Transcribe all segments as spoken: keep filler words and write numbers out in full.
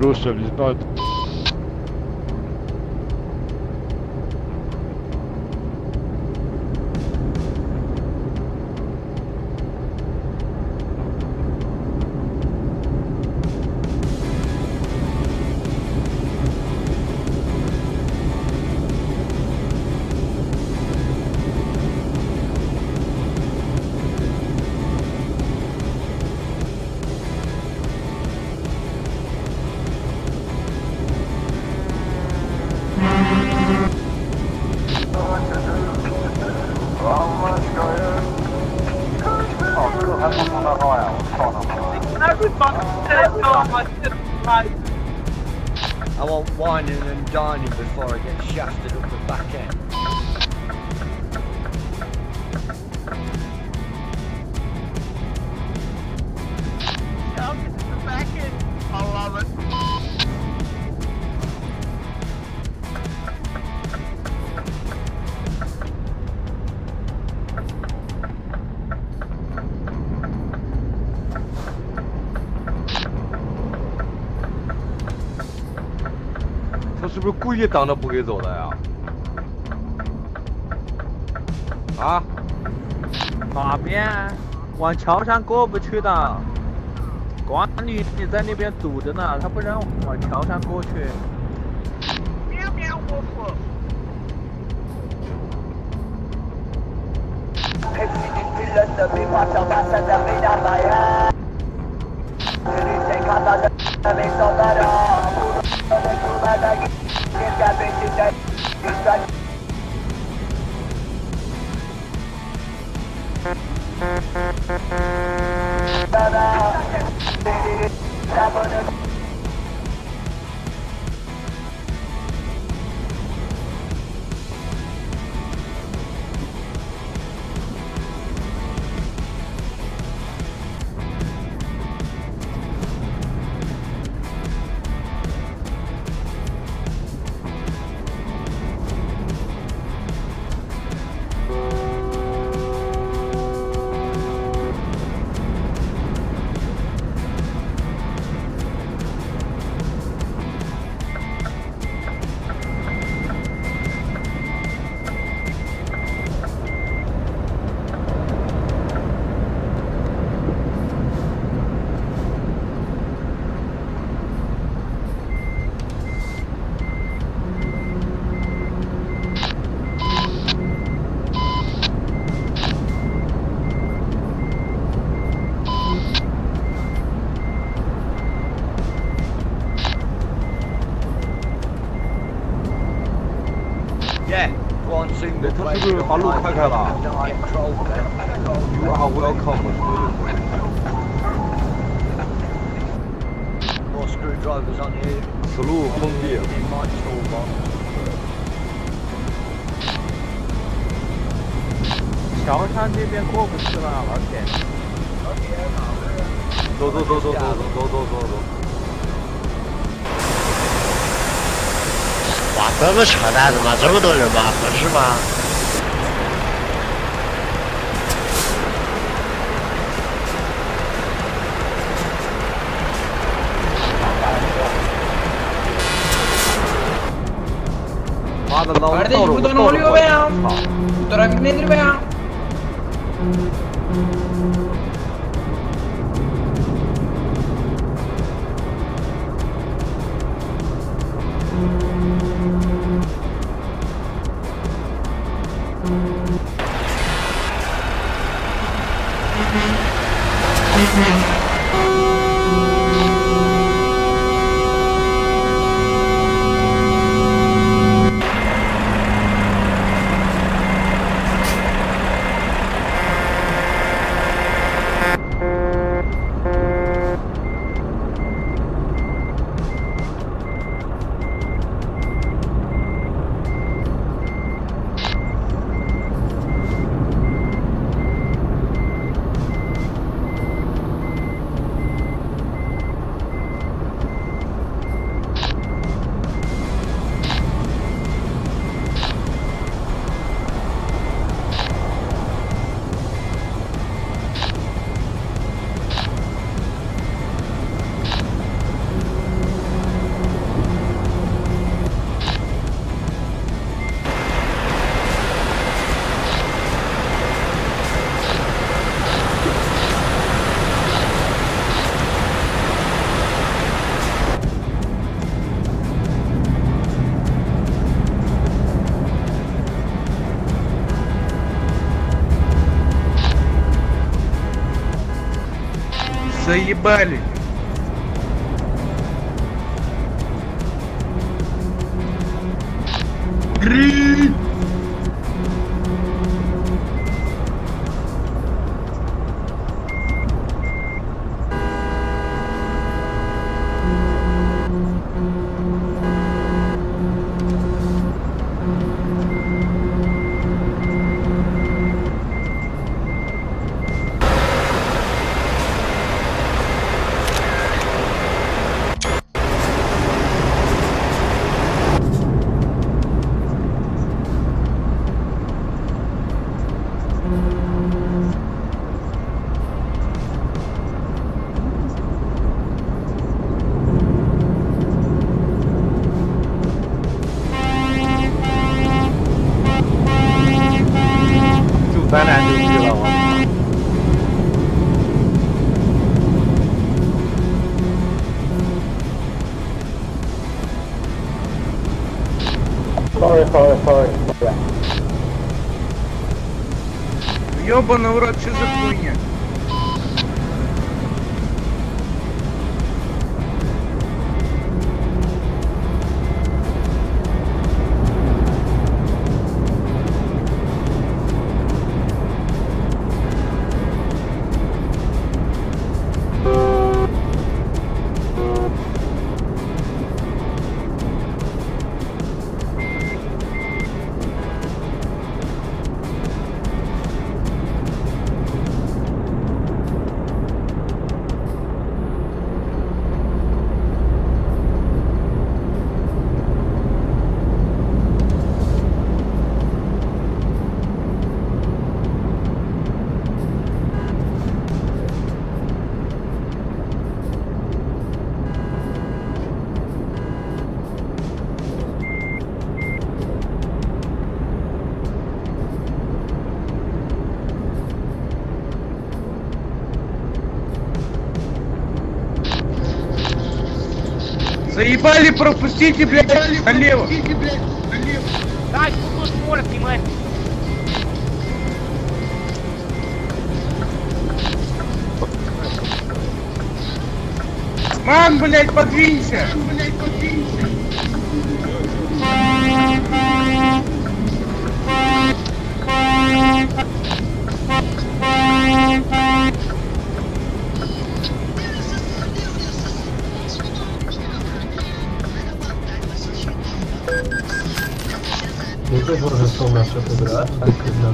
brorsan vi bara... I want whining and dining before I get shafted up the back end. Shafted up the back end. I love it. 他是不是故意挡着不给走的呀？啊？ 哪边？往桥上过不去的。管理你在那边堵着呢，他不让往桥上过去。 喵喵窝窝。 他是不是把路开开了 ？You are welcome. More screwdrivers on here. 此路封闭。 桥上这边过不去了，老铁。 走走走走走走走走走。 哇，这么扯淡的吗？这么多人吗？合适吗？ 妈的，老 Guarda, buttano olio vea! Butterà dentro vea! Заебали. Гри! 三男就去了，我操 ！Sorry, sorry, sorry. Ёбаный в рот, что за хуйня? Заебали, пропустите, блядь, налево. Да, тут скорость снимать. Ман, блядь, подвинься. Блядь, подвинься. Ну ты тоже сумма что-то играть, так когда.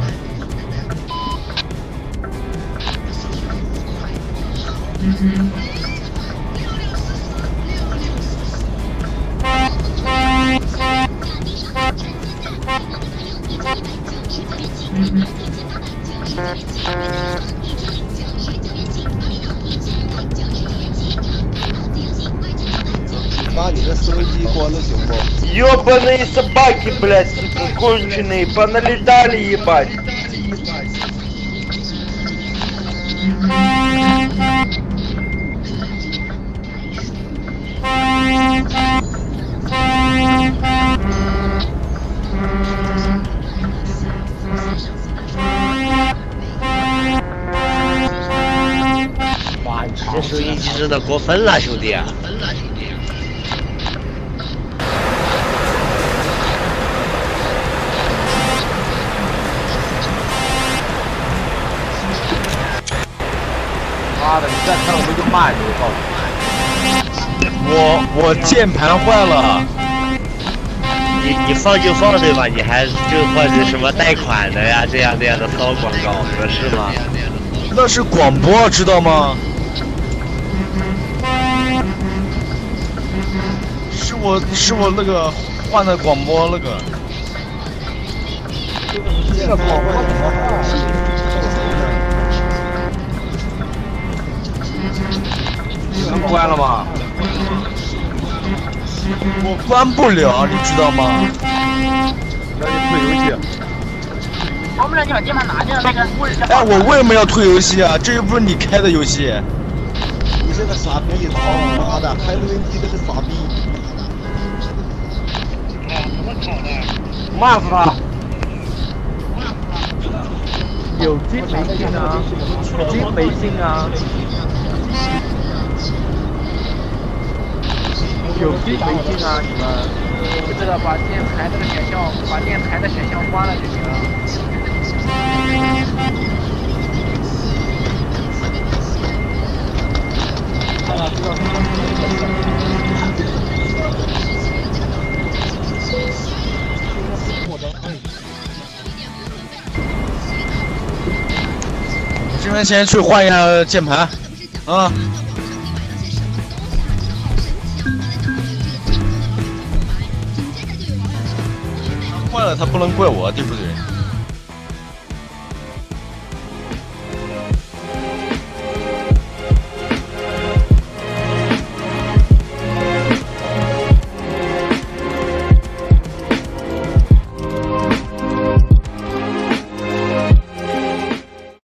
把你的收音机关了行不？ Ёбаные собаки, блядь, сука, конченые, поналетали, ебать.哇，你这收音机真的过分了，兄弟啊！ 妈的，你再看我们就骂你，我告诉你。 我我键盘坏了。 你你放就放对吧？你还就或者什么贷款的呀，这样那样的骚广告合适吗？ 那是广播，知道吗？是我是我那个换的广播那个。 这个广播怎么换？ 能关了吗？ 我关不了，你知道吗？ 那就退游戏。 我们俩你把键盘拿下那个。 哎，我为什么要退游戏啊？这又不是你开的游戏。 你这个傻逼，操你妈的，开录音机这个傻逼！ 骂死他！ 有金没金啊？金没金啊？ 有屁没劲啊！你们不知道把电台这个选项，把电台的选项关了就行了。 这边先去换一下键盘，啊。换了他不能怪我，对不对？